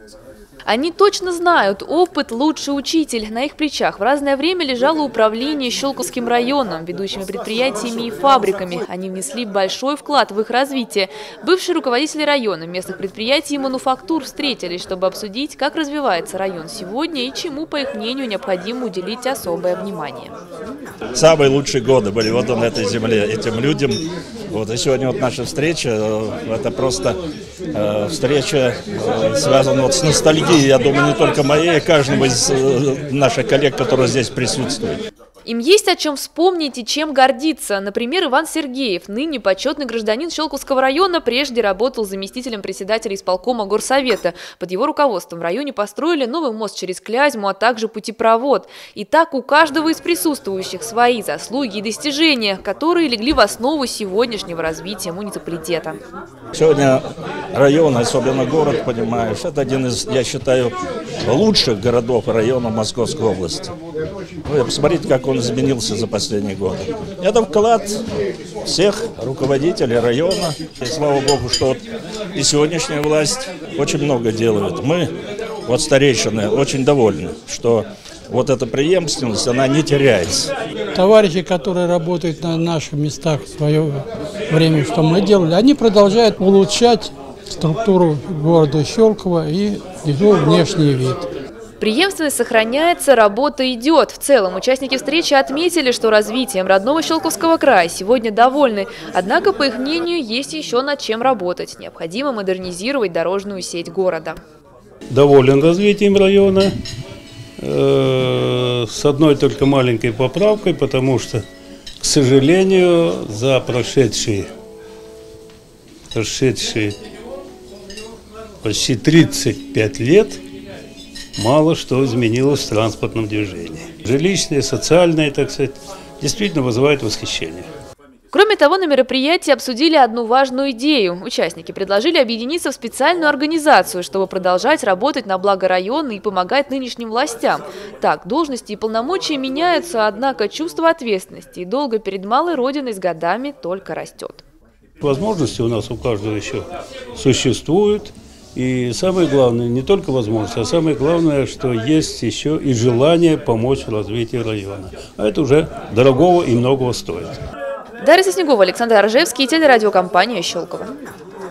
Они точно знают, опыт – лучший учитель. На их плечах в разное время лежало управление Щелковским районом, ведущими предприятиями и фабриками. Они внесли большой вклад в их развитие. Бывшие руководители района, местных предприятий и мануфактур встретились, чтобы обсудить, как развивается район сегодня и чему, по их мнению, необходимо уделить особое внимание. Самые лучшие годы были вот на этой земле этим людям. Вот, и сегодня вот наша встреча, это просто встреча связана вот с ностальгией, я думаю, не только моей, а каждого из наших коллег, которые здесь присутствуют. Им есть о чем вспомнить и чем гордиться. Например, Иван Сергеев, ныне почетный гражданин Щелковского района, прежде работал заместителем председателя исполкома горсовета. Под его руководством в районе построили новый мост через Клязьму, а также путепровод. И так у каждого из присутствующих свои заслуги и достижения, которые легли в основу сегодняшнего развития муниципалитета. Сегодня район, особенно город, понимаешь, это один из, я считаю, лучших городов района Московской области. Посмотрите, как он изменился за последние годы. Это вклад всех руководителей района. И слава богу, что вот и сегодняшняя власть очень много делает. Мы, вот старейшины, очень довольны, что вот эта преемственность, она не теряется. Товарищи, которые работают на наших местах в свое время, что мы делали, они продолжают улучшать структуру города Щелково и его внешний вид. Преемственность сохраняется, работа идет. В целом, участники встречи отметили, что развитием родного Щелковского края сегодня довольны. Однако, по их мнению, есть еще над чем работать. Необходимо модернизировать дорожную сеть города. Доволен развитием района. С одной только маленькой поправкой, потому что, к сожалению, за прошедшие почти 35 лет мало что изменилось в транспортном движении. Жилищное, социальное, так сказать, действительно вызывает восхищение. Кроме того, на мероприятии обсудили одну важную идею. Участники предложили объединиться в специальную организацию, чтобы продолжать работать на благо района и помогать нынешним властям. Так, должности и полномочия меняются, однако чувство ответственности и долга перед малой родиной с годами только растет. Возможности у нас у каждого еще существуют. И самое главное, не только возможность, а самое главное, что есть еще и желание помочь в развитии района. А это уже дорогого и многого стоит. Дарья Соснегова, Александр Оржевский, телерадиокомпания «Щелково».